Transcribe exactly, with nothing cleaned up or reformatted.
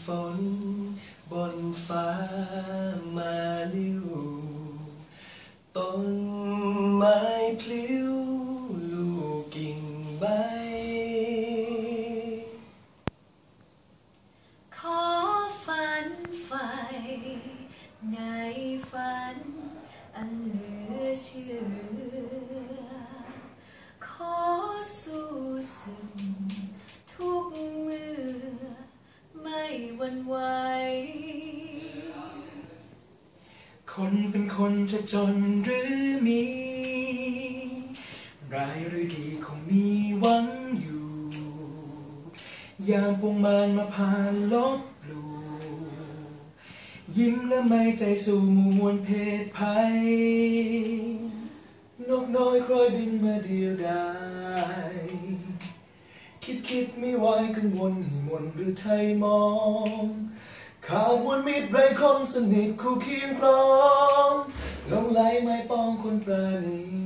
ฝนบนฟ้ามาลิ้วต้นไม้พลิ้วลูกกิ่งใบขอฝันใฝ่ในฝันอันเหลือเชื่อขอสู้สึกทุกเมื่อไม่หวั่นไหวคนเป็นคนจะจนหรือมีร้ายหรือดีคงมีหวังอยู่ยามปวงมารมาพาลบหลู่ยิ้มและไม่ใจสู่มวลเพศภัยนกน้อยคล้อยบินมาเดียวดายคิดคิดไม่ไหวกังวลให้มนหรือไทยมองขาดมวลมิตรไรคนสนิทคู่เคียงครองลงไหลไม่ป้องคนปราณี